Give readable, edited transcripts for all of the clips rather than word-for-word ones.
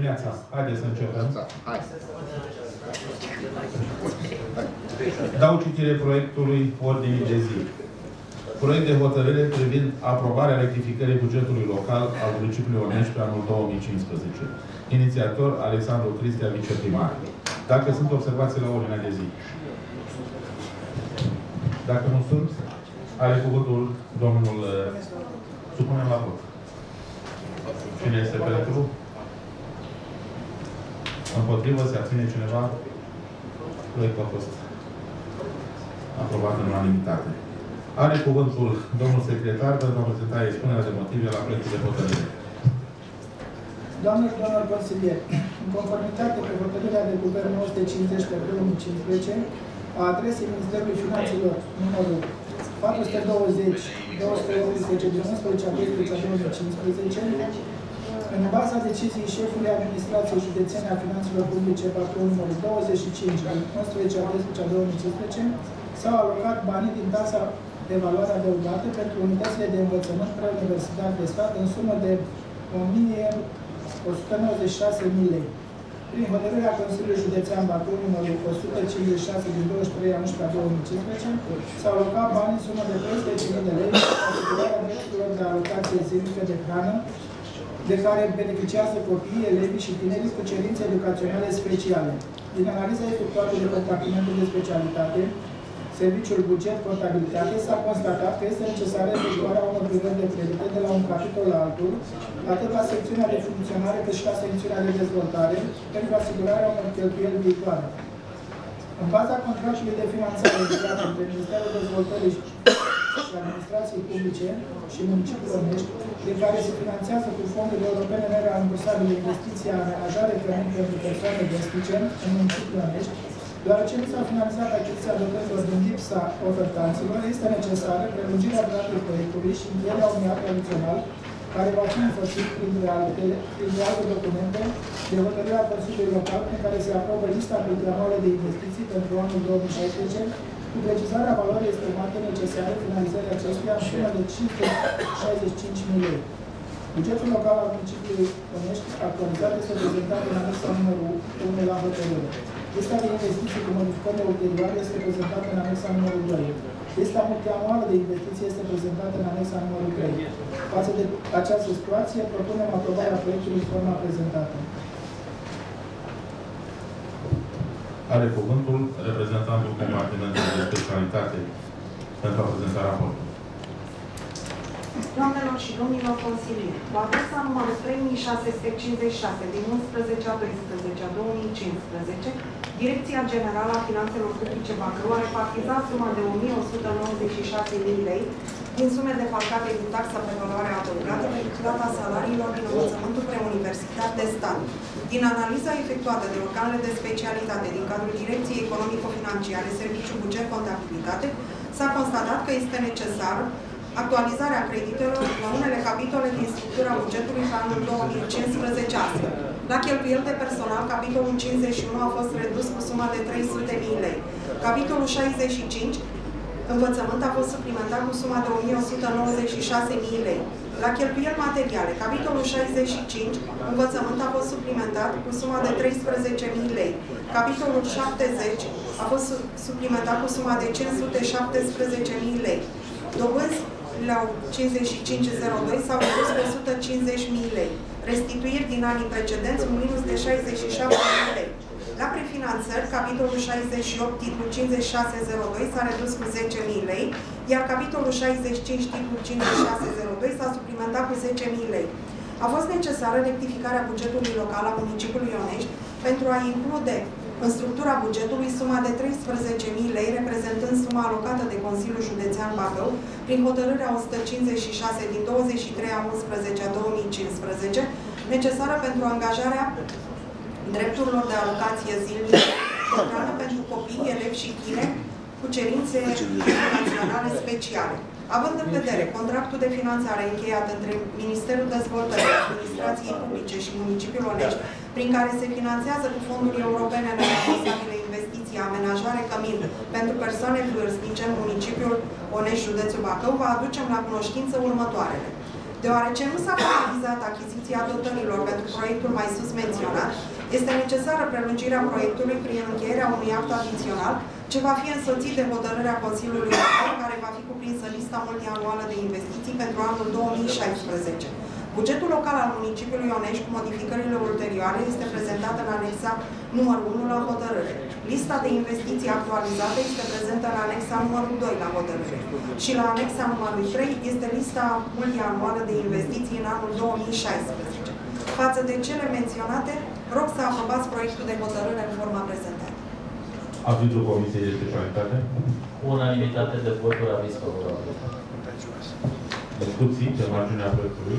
dimineața. Haideți să începem. Hai. Dau citire proiectului ordinii de zi. Proiect de hotărâre privind aprobarea rectificării bugetului local al municipiului Onești pe anul 2015. Inițiator Alexandru Cristea, viceprimar. Dacă sunt observații la ordinea de zi. Dacă nu sunt, are cuvântul domnul. Supunem la vot. Cine este pentru? Împotrivă? Se abține cineva? Proiectul a fost aprobat în unanimitate. Are cuvântul domnul secretar pentru a prezenta expunerea de motive la proiectul de hotărâre. Doamnelor și domnilor consilieri, în conformitate cu hotărârea de guvern 950 pe 2015 a adresei Ministerului Finanțelor numărul 420 218 din 11 a 2015, în baza deciziei șefului administrației județene a finanțelor publice Bacău numărul 25 din 11 a 2015, s-au alocat banii din taxa de valoare adăugată pentru unitățile de învățământ preuniversitar de stat în sumă de 1.196.000 lei. Prin hotărârea Consiliului Județean Bacău numărul 156 din 23 a 11 a 2015, s-au alocat bani în sumă de 300.000 de lei pentru asigurarea drepturilor de alocație zilnică de hrană, de care beneficiază copiii, elevii și tinerii cu cerințe educaționale speciale. Din analiza efectuată de Compartimentul de Specialitate, Serviciul Buget Contabilitate, s-a constatat că este necesară efectuarea unor lucrări de credite de la un capitol la altul, atât la secțiunea de funcționare cât și la secțiunea de dezvoltare, pentru asigurarea unor cheltuieli viitoare. În baza contractului de finanțare încheiat între Ministerul Dezvoltării și Administrației Publice și Municipiul Onești, de care se finanțează cu fonduri europene nerambursabile investiția amenajare clădiri pentru persoane vestice în Municipiul Onești, deoarece nu s-a finalizat achiziția dotărilor din lipsa ofertanților, este necesară prelungirea duratei proiectului și încheierea unui act adițional, care va fi înfățit printre alte documente de hotărârea Consiliului Local, prin care se aprobă lista multianuală de investiții pentru anul 2016, cu precizarea valorii estimate necesare finalizării acestuia în sumă de 565.000 lei. Bugetul local al municipiului Onești actualizat este prezentat în anexa numărul 1 la hotărâre. Lista de investiții cu modificările ulterioare este prezentată în anexa numărul 2. Lista multianuală de investiții este prezentată în anexa numărul 3. Față de această situație, propunem aprobarea proiectului în forma prezentată. Are cuvântul reprezentantul Compartimentului de Specialitate pentru a prezenta raportul. Doamnelor și domnilor consilieri, cu adresa numărul 3656 din 11 a 12 a 2015, Direcția Generală a Finanțelor Publice Bacău a repartizat suma de 1.196.000 lei din sume defalcate din taxa pe valoare adăugată pentru plata salariilor din învățământul preuniversitar de stat. Din analiza efectuată de organele de specialitate din cadrul Direcției Economico-Financiare, Serviciul Buget Contabilitate, s-a constatat că este necesar actualizarea creditelor la unele capitole din structura bugetului pe anul 2015 astfel. La cheltuieli de personal, capitolul 51 a fost redus cu suma de 300.000 lei. Capitolul 65, învățământ, a fost suplimentat cu suma de 1.196.000 lei. La cheltuieli materiale, capitolul 65, învățământ, a fost suplimentat cu suma de 13.000 lei. Capitolul 70 a fost suplimentat cu suma de 517.000 lei. Dobânzi la 5502 s-au redus cu 150.000 lei. Restituiri din anii precedenți, un minus de 67.000 lei. La prefinanțări, capitolul 68, titlul 5602 s-a redus cu 10.000 lei, iar capitolul 65, titlul 5602 s-a suplimentat cu 10.000 lei. A fost necesară rectificarea bugetului local a municipiului Onești pentru a include în structura bugetului suma de 13.000 lei, reprezentând suma alocată de Consiliul Județean Bacău prin hotărârea 156 din 23 a 11 a 2015, necesară pentru angajarea drepturilor de alocație zilnică pentru copii, elevi și tineri cu cerințe educaționale speciale. Având în vedere contractul de finanțare încheiat între Ministerul Dezvoltării, Administrației Publice și Municipiul Onești, prin care se finanțează cu fonduri europene nerambursabile investiții, amenajare cămin pentru persoane vârstnice în municipiul Onești, județul Bacău, vă aducem la cunoștință următoarele. Deoarece nu s-a finalizat achiziția dotărilor pentru proiectul mai sus menționat, este necesară prelungirea proiectului prin încheierea unui act adițional, ce va fi însoțit de hotărârea Consiliului Local, care va fi cuprinsă în lista multianuală de investiții pentru anul 2016. Bugetul local al municipiului Onești, cu modificările ulterioare, este prezentat în anexa numărul 1 la hotărâre. Lista de investiții actualizată este prezentă în anexa numărul 2 la hotărâre. Și la anexa numărul 3 este lista multianuală de investiții în anul 2016. Față de cele menționate, rog să aprobați proiectul de hotărâre în forma prezentată. Avizul Comisiei de Specialitate? Unanimitate de voturi, aviz favorabil. Discuții pe marginea proiectului?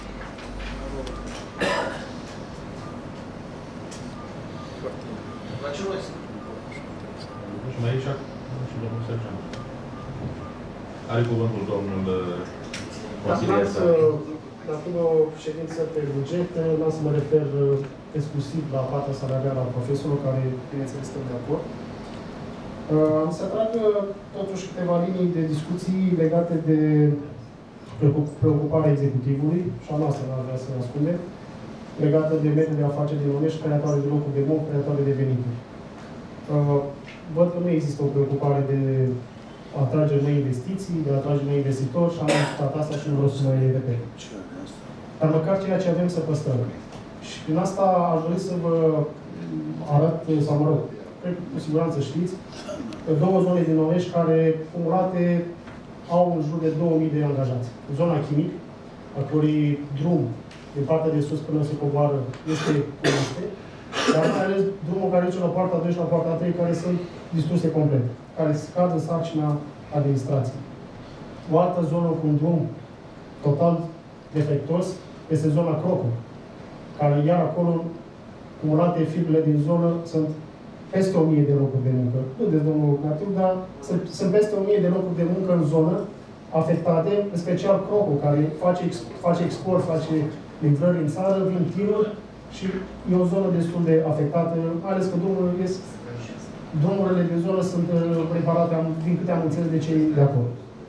Și mai aici și domnul Sergeant. Are cuvântul domnul consilier. La fiind o ședință pe buget, n-am să mă refer exclusiv la partea salarială a profesorilor, care, bineînțeles, suntem de acord. Am să atrag totuși câteva linii de discuții legate de preocuparea executivului, și a noastră n-ar vrea să ne ascundem, legată de mediul de afaceri din Onești, creatoare de locuri de muncă, creatoare de venituri. Văd că nu există o preocupare de atrage noi investiții, de atrage noi investitori, și am discutat asta și nu vreau să mai repet. Dar măcar ceea ce avem să păstrăm. Și prin asta aș dori să vă arăt, sau mă rog, cred că cu siguranță știți, două zone din Onești care, cumulate, au în jur de 2000 de angajați. Zona chimic, a cărui drum din partea de sus până se coboară este, dar mai ales drumul care duce la partea 2 și la partea 3, care sunt distruse complet, care scad în sarcina administrației. O altă zonă cu un drum total defectos este zona Crocu, care iar acolo, cumulate fibrele din zonă, sunt peste 1000 de locuri de muncă. Nu de domnul Natiu, dar sunt peste 1000 de locuri de muncă în zonă afectate, în special Crocu, care face export, face livrări în țară, vin tiruri și e o zonă destul de afectată, mai ales că drumurile din zonă sunt preparate, din câte am înțeles, de cei de acolo.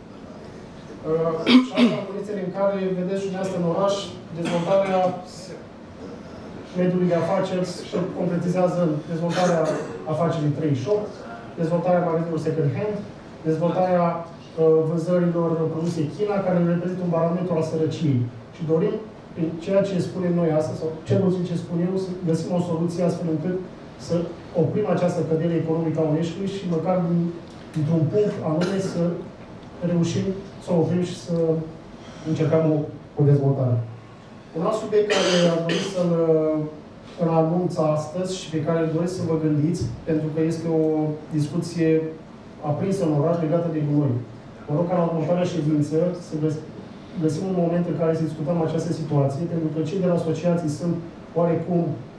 Și asta condițiile în care, vedeți și dumneavoastră în oraș, dezvoltarea mediului de afaceri se concretizează dezvoltarea afacerii 38, dezvoltarea magazinului second hand, dezvoltarea vânzărilor produse China, care reprezintă un barometru al sărăciei. Și dorim, prin ceea ce spunem noi astăzi, sau cel puțin ce spun eu, să găsim o soluție astfel încât să oprim această cădere economică a Oneștiului și măcar dintr-un punct anume să reușim să o oprim și să încercăm o dezvoltare. Un alt subiect care am dorit să-l anunț astăzi și pe care îl doresc să vă gândiți, pentru că este o discuție aprinsă în oraș legată de gunoi. Mă rog ca la următoarea ședință să găsim un moment în care să discutăm această situație, pentru că cei de la asociații sunt oarecum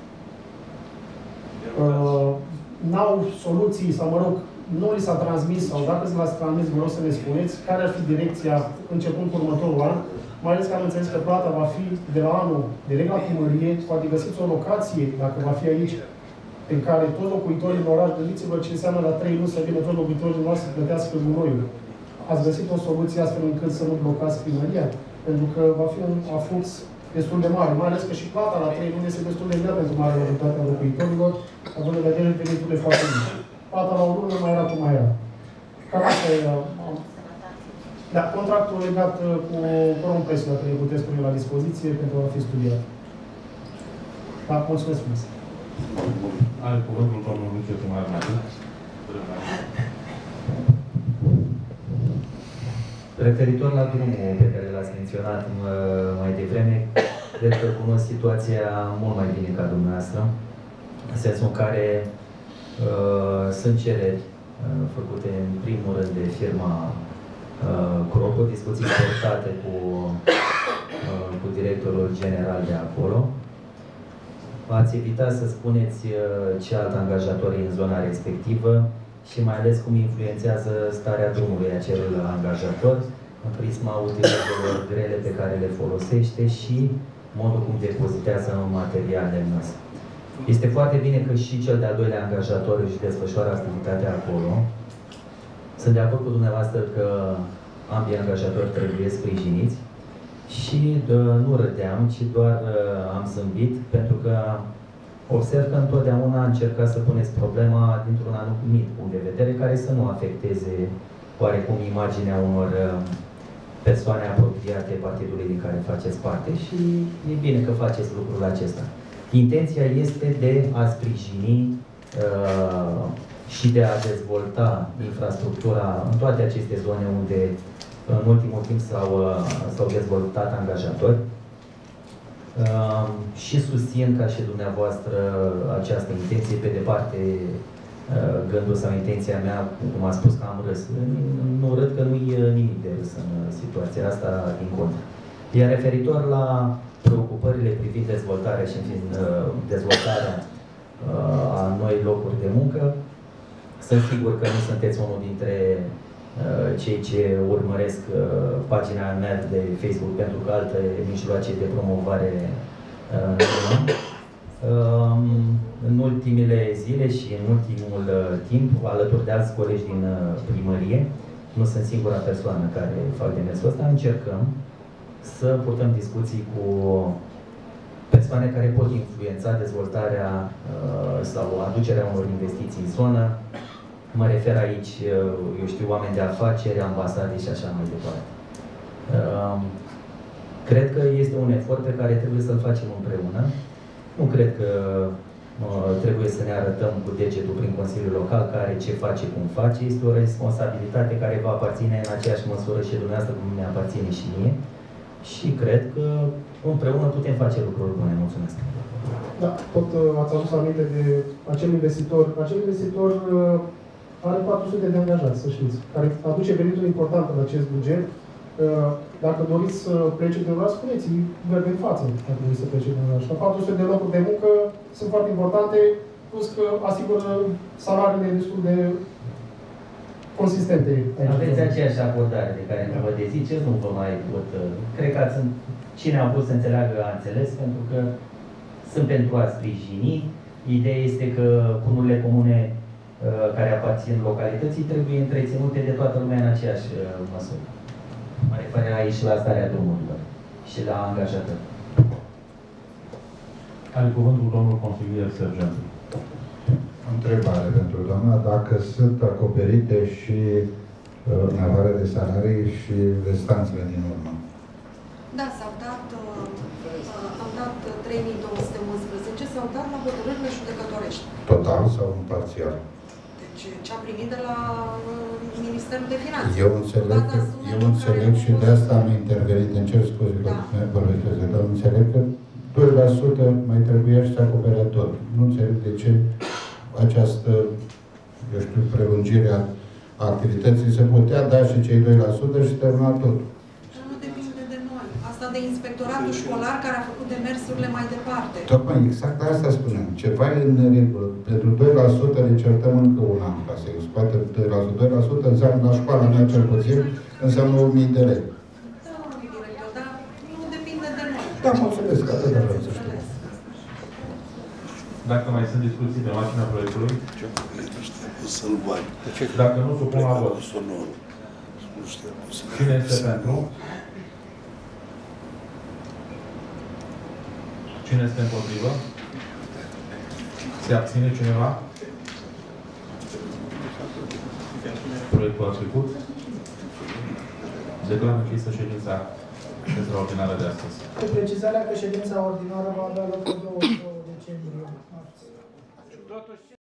n-au soluții, sau mă rog, nu li s-a transmis, sau dacă s-a transmis, vă rog să ne spuneți care ar fi direcția începând cu următorul an, mai ales că am înțeles că plata va fi de la anul direct la primărie, poate găsiți o locație, dacă va fi aici, în care toți locuitorii în oraș, gândiți-vă ce înseamnă la 3 luni să vină toți locuitorii noastre să plătească gunoiul. Ați găsit o soluție astfel încât să nu blocați primăria? Pentru că va fi un aflux destul de mare, mai ales că și plata la 3 luni este destul de grea pentru mare majoritatea locuitorilor, având în vedere veniturile foarte mici. Plata la o lună mai era cum mai era. Cam asta e. Da, contractul legat cu Rompresul, dacă ne puteți pune la dispoziție pentru a fi studiat. Da, mulțumesc frumos. Are cuvântul domnul Luciu Tămar Natiu. Referitor la drumul pe care l-ați menționat mai devreme, cred că cunosc situația mult mai bine ca dumneavoastră, în sensul în care sunt cereri făcute în primul rând de firma Croco, discuții portate cu directorul general de acolo. V-ați evitat să spuneți ce alt angajator e în zona respectivă și mai ales cum influențează starea drumului acelui angajator în prisma utilizărilor grele pe care le folosește și modul cum depozitează material lemnos. Este foarte bine că și cel de-al doilea angajator își desfășoară activitatea acolo. Sunt de acord cu dumneavoastră că ambii angajatori trebuie sprijiniți Și nu râdeam, ci doar am zâmbit, pentru că observ că întotdeauna încercați să puneți problema dintr-un anumit punct de vedere care să nu afecteze oarecum imaginea unor persoane apropiate partidului din care faceți parte și e bine că faceți lucrul acesta. Intenția este de a sprijini și de a dezvolta infrastructura în toate aceste zone unde în ultimul timp s-au dezvoltat angajatori. Și susțin ca și dumneavoastră această intenție. Pe departe, gândul sau intenția mea, cum am spus că am râs, nu râd că nu e nimic de râs în situația asta, din contră. Iar referitor la preocupările privind dezvoltarea și dezvoltarea a noi locuri de muncă, sunt sigur că nu sunteți unul dintre cei ce urmăresc pagina mea de Facebook, pentru că alte mijloace de promovare nu am. În ultimele zile și în ultimul timp, alături de alți colegi din primărie, nu sunt singura persoană care fac demersul ăsta, încercăm să purtăm discuții cu persoane care pot influența dezvoltarea sau aducerea unor investiții în zonă. Mă refer aici, eu știu, oameni de afaceri, ambasade și așa mai departe. Cred că este un efort pe care trebuie să-l facem împreună. Nu cred că trebuie să ne arătăm cu degetul prin Consiliul Local care ce face, cum face. Este o responsabilitate care va aparține în aceeași măsură și dumneavoastră cum ne aparține și mie. Și cred că împreună putem face lucruri bune. Mulțumesc! Da, tot ați adus aminte de acel investitor. Acel investitor are 400 de angajați, să știți, care aduce venituri importante în acest buget. Dacă doriți să plece de undeva, spuneți-i, verde în față, dacă doriți să plece de undeva. Și 400 de locuri de muncă sunt foarte importante, plus că asigură salariile destul de consistente. Aveți aceeași abordare de care nu vă deziceți, nu vă mai pot... Cred că cine a vrut să înțeleagă a înțeles, pentru că sunt pentru a sprijini. Ideea este că bunurile comune care aparțin localității trebuie întreținute de toată lumea în aceeași măsură. Mă refer aici la starea drumurilor și la angajatori. Are cuvântul domnul consilier Sergentu. Întrebare pentru doamna, dacă sunt acoperite și navare de salarii și restanțele din urmă? Da, am dat 3211, s-au dat la hotărârile judecătorești. Total sau parțial? Deci ce a primit de la Ministerul de Finanțe. Eu înțeleg și de asta am intervenit, în cer scuze, dar înțeleg că 2% mai trebuie și acoperitor. Nu înțeleg de ce această, eu știu, prelungire a activității se putea da și cei 2% și termina tot. Nu depinde de noi. Asta de inspectoratul școlar care a făcut demersurile mai departe. Tocmai exact asta spunem. Ceva e în regulă. Pentru 2% ne certăm încă un an ca să scoate 2%. 2% înseamnă la școala mea cel puțin, înseamnă 1000 de lei. Da, director, dar nu depinde de noi. Da, mulțumesc, atât de vreau să știu. Dacă mai sunt discuții pe marginea proiectului, să-l bani. dacă nu, supun la vot. Cine este pentru? Cine este împotrivă? Se abține cineva? Proiectul a trecut. Declar închisă ședința extraordinară de astăzi. Cu precizarea că ședința ordinară va avea loc pe 22 decembrie.